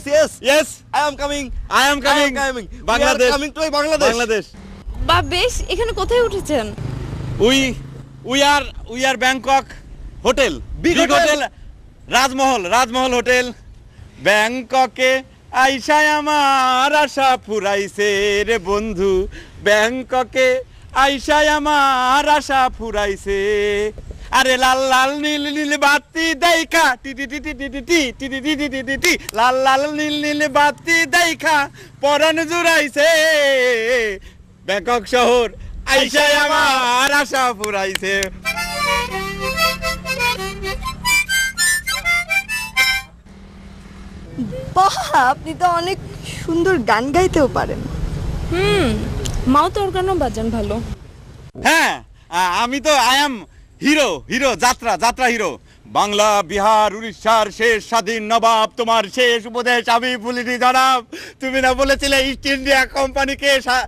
yes. Yes, I am coming. I am coming. Bangladesh. We are coming to Bangladesh. Bangladesh. বা বেশ, এখানে কোথায় উঠেছেন? We are Bangkok hotel. Big hotel. Rajmahal hotel. ব্যাংককে আইসায় আমার আশা ফুরাইছে রে বন্ধু, ব্যাংককে আইসায় আমার আশা ফুরাইছে। আরে লাল লাল নীল নীল বাতি দেখা টি টি টি টি টি টি টি টি টি টি টি টি টি লাল লাল নীল নীল বাতি দেখা পরাণ জুড়াইছে। ব্যাংকক শহর আইসায় আমার আশা ফুরাইছে। বাহ, আপনি তো অনেক সুন্দর গান গাইতেও পারেন। মাও তো অর্গানও বাজান ভালো। হ্যাঁ, আমি তো আই এম হিরো যাত্রা হিরো। বাংলা বিহার উড়িষ্যার শেষ স্বাধীন নবাব, তোমার শেষ উপদেশ আমি ভুলিনি জনাব। তুমি না বলেছিলে ইস্ট ইন্ডিয়া কোম্পানিকে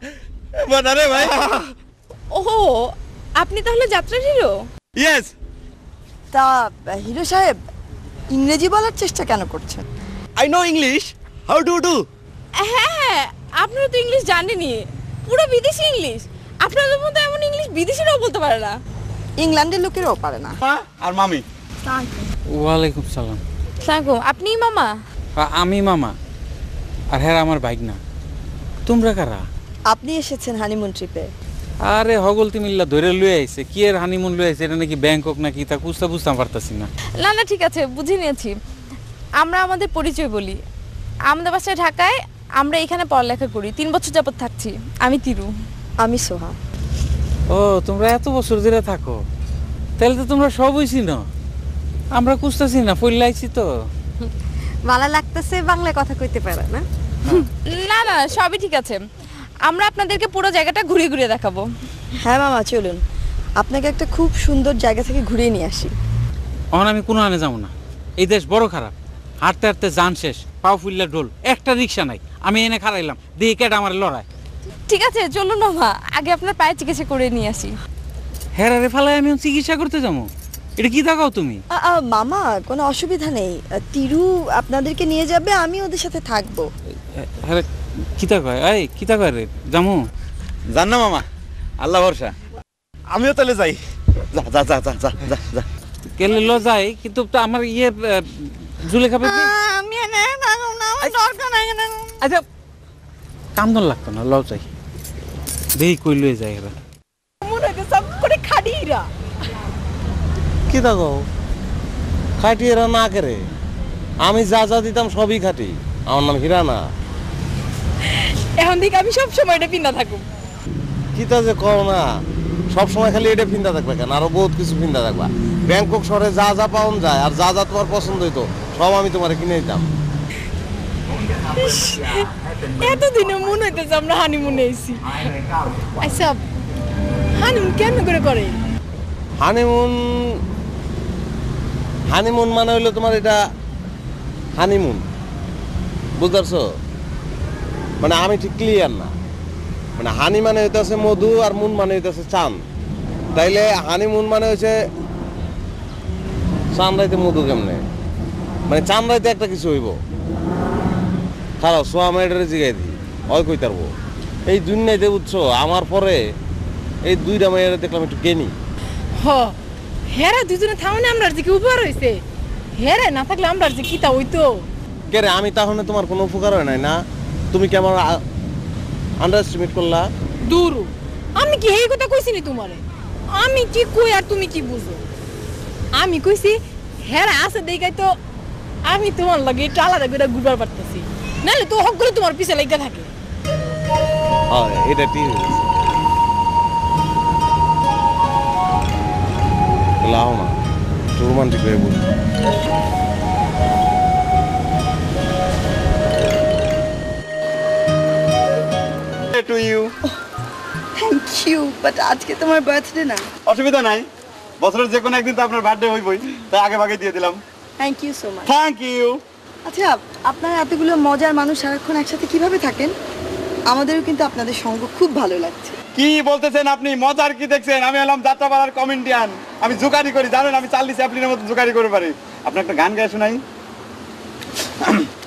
রে ভাই। ওহো, আপনি তাহলে যাত্রার হিরো? ইয়েস। তা হিরো সাহেব, ইংরেজি বলার চেষ্টা কেন করছেন? I know English. How do you do? হ্যাঁ, আপনারা তো ইংলিশ জানেনই, পুরো বিদেশি ইংলিশ। আপনাদের মতো এমন ইংলিশ বিদেশিরাও বলতে পারে না। ইংল্যান্ডের লোকেরাও পারে না। আর মামি? ওয়ালাইকুম সালাম। সালাম। আপনি মামা? আমি মামা, আর হ্যাঁ আমার বাইক না। তোমরা কারা? আপনি এসেছেন হানিমুন ট্রিপে? আরে হগলতি মিল্লা ধরে লয়ে আইছে। কি এর হানিমুন লয়ে আইছে? এটা নাকি ব্যাংকক নাকি তা বুঝতে পারতাছি না। না ঠিক আছে, বুঝে নিয়েছি। আমরা আমাদের পরিচয় বলি। আমাদের বাসায় ঢাকায়, আমরা এখানে পড়ালেখা করি, 3 বছর যাবত থাকছি। আমি তিরু। আমি সোহা। ও, তোমরা এত বছর ধরে থাকো, তাহলে তো তোমরা সবই চিনো। আমরা কুস্তাছি না, ফইলাইছি তো। ভালো লাগতেছে বাংলায় কথা কইতে পারে না? না, সবই ঠিক আছে। আমরা আপনাদেরকে পুরো জায়গাটা ঘুরিয়ে দেখাবো। হ্যাঁ মামা, চলুন আপনাকে একটা খুব সুন্দর জায়গা থেকে ঘুরিয়ে নিয়ে আসি। এখন আমি কোনো আনে যাবো না, এই দেশ বড় খারাপ। হাঁটতে হাঁটতে যান শেষ, পাও ফুললে ঢোল, একটা রিক্সা নাই। আমি এনে খারাইলাম, দিয়ে কেটে আমার লড়াই। ঠিক আছে চলুন মামা, আগে আপনার পায়ের চিকিৎসা করে নিয়ে আসি। হ্যাঁ রে ফালাই, আমি চিকিৎসা করতে যাবো? এটা কি দেখাও তুমি? মামা, কোনো অসুবিধা নেই, তিরু আপনাদেরকে নিয়ে যাবে, আমি ওদের সাথে থাকবো। হ্যাঁ, কিতা কয়? এই কিতা কয় রে জামু? জান না মামা, আল্লাহ ভরসা। আমিও তাহলে যাই। যা। কেলে ল যাই, কিন্তু তো আমার জুলেখা বেবি। আমি দরকার নাই। আচ্ছা, কান্দন লাগতো না, লও যাই। দেখি কই লয়ে যায় এরা। মনে হয় সব করে খাড়িরা। কি দেখো খাটি এরা না করে, আমি যা দিতাম সবই খাটি। আমার নাম হীরা না। এখন থেকে আমি সব সময় এটা পিন্দা থাকুম। কি তা যে কও না, সব সময় খালি এটা ফিন্দা থাকবে কেন? আরো বহুত কিছু ফিন্দা থাকবা। ব্যাংকক শহরে যা পাওয়া যায় আর যা তোমার পছন্দ হইতো সব আমি তোমার কিনে দিতাম। এতদিনে মনে হইতেছে আমরা হানিমুনে আইছি। আচ্ছা, হানিমুন কেন করে? হানিমুন মানে হইলো তোমার এটা হানিমুন, বুঝতে পারছো? মানে আমি ঠিক ক্লিয়ার না। মানে হানি মানে হইতেছে মধু, আর মুন মানে হইতেছে চাঁদ। তাইলে হানিমুন মানে হচ্ছে চাঁদ রাইতে মধু কেমনে? মানে চাঁদ রাইতে একটা কিছু হইব। খারাপ সোয়া মেয়েটারে জিগাই দিই, ওই কই তারবো। এই দুনিয়াতে বুঝছো, আমার পরে এই 2টা মেয়েরা দেখলাম একটু জ্ঞানী। হেরা দুজনে থামনে আমরা যে কি উপকার হইছে, হেরা না থাকলে আমরা যে কিতা হইতো। কে রে, আমি তাহলে তোমার কোনো উপকার হয় নাই না? তুমি কি আমার আন্ডার এস্টিমেট করলা? দূর, আমি কি এই কথা কইছিনি তোমারে? আমি কি কই আর তুমি কি বুঝো? আমি কইছি হেরা আছে দেখাই তো আমি তোমার লাগে একটু আলাদা করে ঘুরবার পারতেছি, নাহলে তো হক করে তোমার পিছে লাগা থাকে। হ্যাঁ, এটা ঠিক হয়েছে। লাও না, একটু রোমান্টিক হয়ে বলি। To you. Thank you, but আজকে তোমার বার্থডে না। অসুবিধা নাই, বছরের যে কোনো একদিন তো আপনার বার্থডে হইবই, তাই আগে ভাগে দিয়ে দিলাম। Thank you so much. Thank you. আচ্ছা, আপনারা এতগুলো মজার মানুষ সারাক্ষণ একসাথে কিভাবে থাকেন? আমাদেরও কিন্তু আপনাদের সঙ্গ খুব ভালো লাগছে। কি বলতেছেন আপনি? মজার কি দেখছেন? আমি হলাম যাত্রাপাড়ার কমেডিয়ান, আমি জোকারি করি, জানেন? আমি চার্লি চ্যাপলিনের মতো জোকারি করে পারি। আপনার একটা গান গায়ে শোনাই।